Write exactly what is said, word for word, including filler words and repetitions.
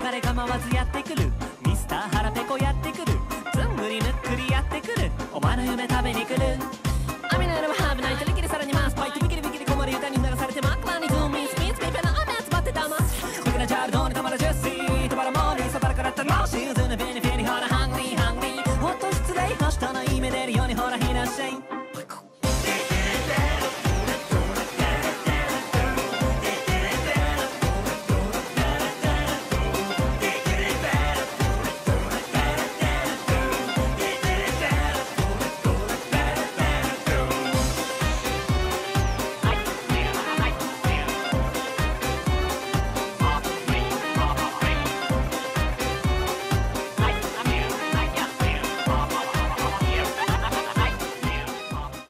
れ構わずやってくるミスター腹ペコやってくるずんぐりむっくりやってくるお前の夢食べに来る